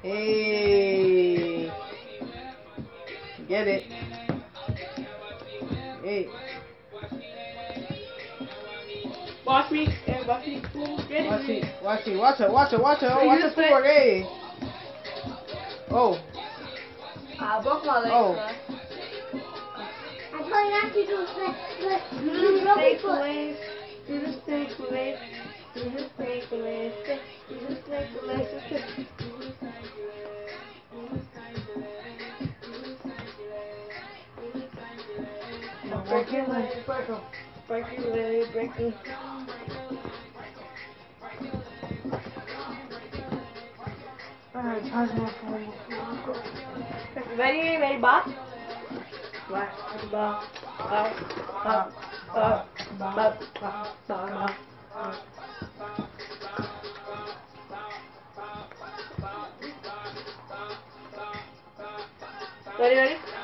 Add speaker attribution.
Speaker 1: Hey. Get it. Hey.
Speaker 2: Watch me. Watch me. Get
Speaker 1: Watch
Speaker 2: it.
Speaker 1: it. Watch it. Watch it. Watch it. Watch it.
Speaker 2: Hey,
Speaker 1: Watch
Speaker 2: you
Speaker 1: it
Speaker 2: spit.
Speaker 1: forward. Hey. Oh.
Speaker 2: I broke my leg.
Speaker 1: Oh.
Speaker 3: I told you not to do it, but
Speaker 2: Do
Speaker 3: you
Speaker 2: the
Speaker 3: broke
Speaker 2: snake
Speaker 3: your foot.
Speaker 2: leg. Do the snake leg. Do the snake leg. Do the snake leg. Break your leg. Break them. Break your leg. Break them.
Speaker 1: Alright, charge my phone.
Speaker 2: Ready? Ready, boss? Boss. Boss. Boss. Boss. Boss. Boss. Boss. Ready? Ready?